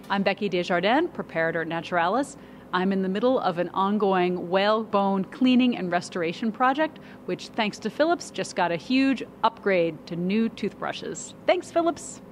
I'm Becky Desjardins, preparator at Naturalis. I'm in the middle of an ongoing whalebone cleaning and restoration project, which, thanks to Philips, just got a huge upgrade to new toothbrushes. Thanks, Philips.